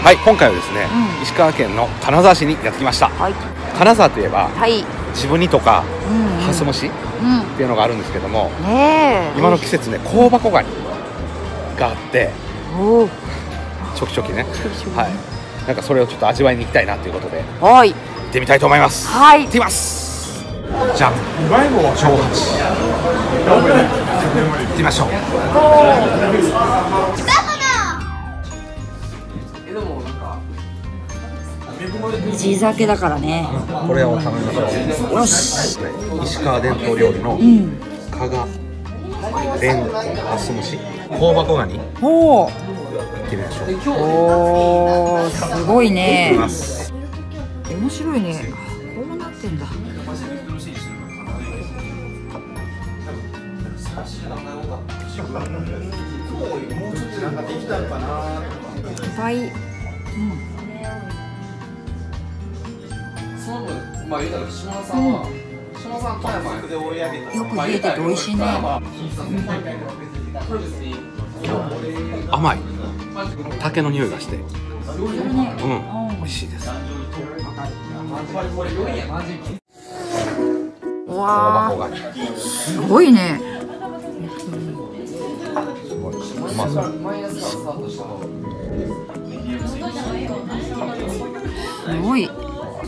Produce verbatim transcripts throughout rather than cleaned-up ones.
はい、今回はですね、 うん、 石川県の金沢市にやってきました。はい、金沢といえば、はい、ジブニとか、うんうん、ハスムシっていうのがあるんですけども、ね、今の季節ね、香箱ガニがあって、おチョキチョキね、はい、なんかそれをちょっと味わいに行きたいなということで、はい、行ってみたいと思います。はい、行ってきます。じゃあ、長八、行ってみましょう。 地酒だからね。 これを頼みましょう。よし。石川伝統料理の加賀レンコンハスムシ香箱ガニ。おお。行ってみましょう。 おお、すごいね。面白いね。こうなってんだ。いっぱい。うん。まあ言うたら島田さんは、島田さん富山で追い上げた。よく冷えてて美味しいね。 甘い。竹の匂いがして。うん、美味しいです。 わあ、すごいね。 すごい。うまそう。 すごい。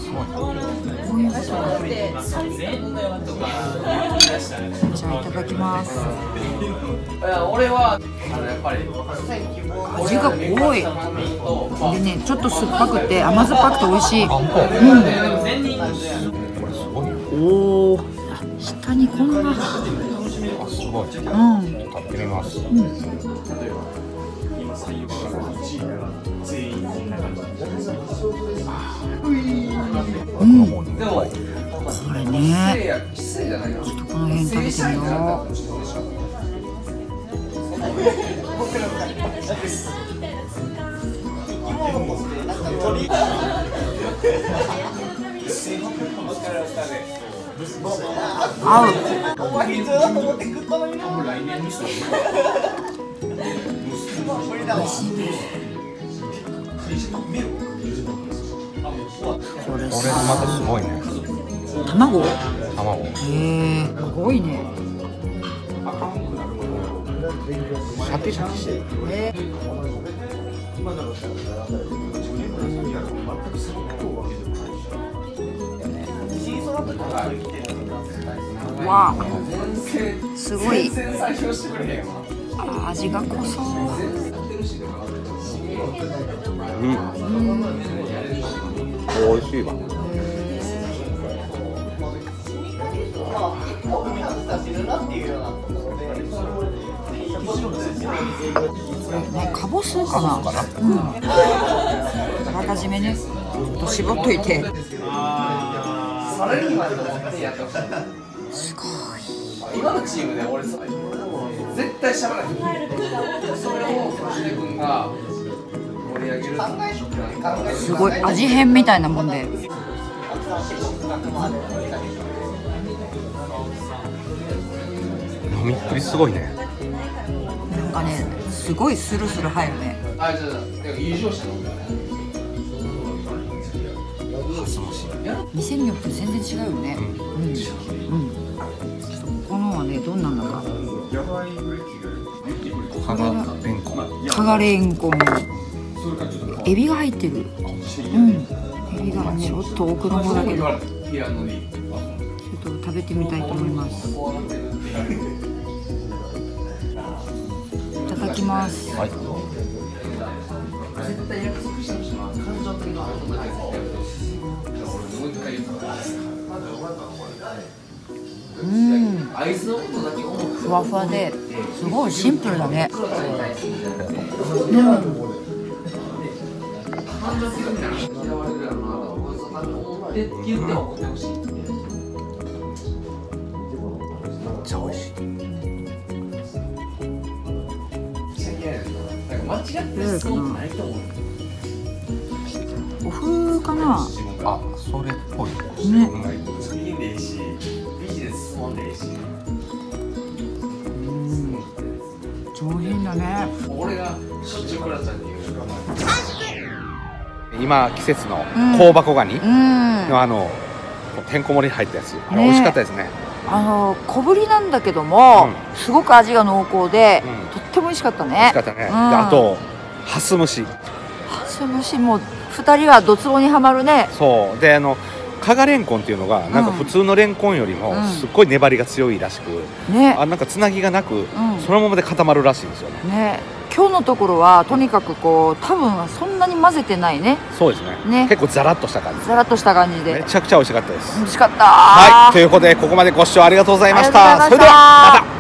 じゃあいただきます。味が濃い。でね、ちょっと酸っぱくて甘酸っぱくて美味しい。うん。おお。下にこんな。 すごい。うん。食べてみます。うん。うん、これね、ちょっとこの辺食べてみよう。合う。 これまたすごいね。 卵？ 卵。へえ、すごいね。 シャキシャキしてる。えー、わあ、すごい。味が濃そう。 うん。美味しいわ。 ね、かぼすかな。うん。あらかじめね、ちょっと絞っといて。すごい。今のチームで俺絶対しゃべらない。それを橋君が盛り上げる。すごい味変みたいなもんで。 飲みっぷりすごいね。 なんかね、すごいスルスル入るね。店によって全然違うよね。うん。うん。ちょっとこのはね、どんなのか。 加賀レンコン。 加賀レンコン。エビが入ってる。うん。エビがちょっと奥の方だけど。ちょっと食べてみたいと思います。いただきます。はい。うん。ふわふわですごいシンプルだね。うん。 めっちゃ美味しい。 お麩かな。 あ、それっぽいね。上品だね。俺がしょっちゅうクラちゃんに言う。 今季節の香箱ガニのあのてんこ盛りに入ったやつ、あれ美味しかったですね。 あの小ぶりなんだけども、すごく味が濃厚で、とっても美味しかったね。 美味しかったね。であとハス蒸し。 ハス蒸しも二人はドツボにはまるね。 そうで、あの加賀レンコンっていうのがなんか普通のレンコンよりもすっごい粘りが強いらしく、ね、あなんかつなぎがなく、そのままで固まるらしいんですよね。 ね、今日のところはとにかくこう多分そんなに混ぜてないね。 そうですね。ね、結構ザラッとした感じ。 ザラッとした感じで。 めちゃくちゃ美味しかったです。 美味しかった。 はい、ということでここまでご視聴ありがとうございました。それではまた。